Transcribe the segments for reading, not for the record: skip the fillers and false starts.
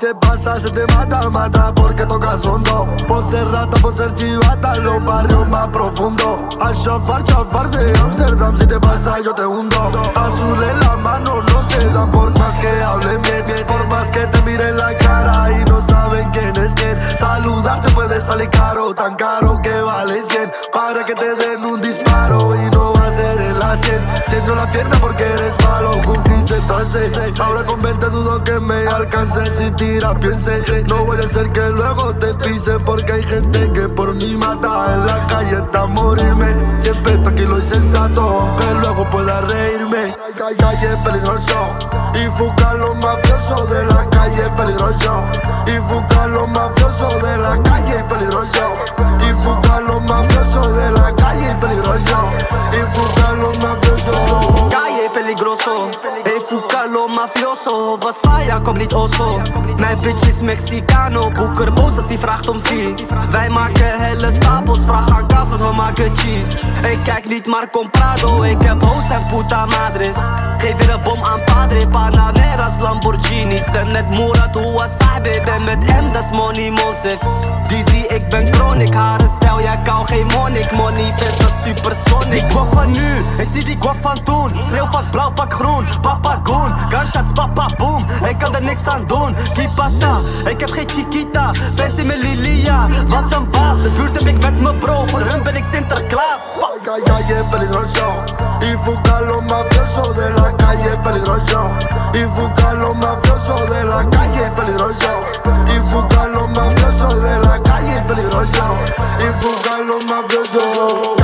se pasa, se te mata, mata porque tocas hondo. Por ser rata, por ser chivata, los barrios más profundos. Al chafar de Amsterdam, si te pasa yo te hundo. Azul en la mano no se dan por más que hablen bien, bien. Por más que te miren la cara y no saben quién es quién. Saludarte puede salir caro, tan caro que vale 100. Para que te den un disparo y no va a ser en la 100. Siendo la pierna porque eres malo, con 15 entonces. Ahora con 20 dudo que me alcance. Si tira piense, no voy a hacer que luego te pise. Porque hay gente que por mí mata. En la calle está a morirme. Siempre tranquilo y sensato, aunque luego pueda reírme. Calle es peligroso y fuga los mafiosos de la calle es peligroso. Y fuga los mafiosos de la calle es peligroso. Y fuga los mafiosos de la calle es peligroso. Y fuga los mafiosos. Calle peligroso, ey fuka lo mafioso. Was fire, kom niet osso. Mijn bitch is Mexicano, boeker boos als die vraagt om fee. Wij maken hele stapels, vraag aan kaas want we maken cheese. Ik kijk niet maar comprado, ik heb hoes en puta madres. Geef weer een bom aan padre, Panameras, Lamborghinis. Ben met Murat, Hua Sahibi, ben met M, dat is money Monsef. Dizzy, ik ben chronic, harenstijl, jij kou geen monnik. Money vest, dat is supersonic. Die kwam van nu, is niet die kwam van toen. Schreeuw van blauw, pak groen, papa goon. Gunshots, papa boom, ik kan er niks aan doen. Qui pasa, ik heb geen chiquita, fans in mijn Lilia. Wat een baas, de buurt heb ik met mijn bro. Voor hun ben ik Sinterklaas. Calle es peligroso y fuga los mafiosos de la calle es peligroso. Y fuga los mafiosos de la calle es peligroso. Y fuga los mafiosos de la calle es peligroso. Y fuga los mafiosos.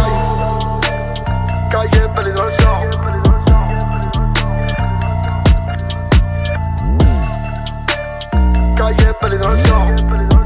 Calle es peligroso. Calle es peligroso.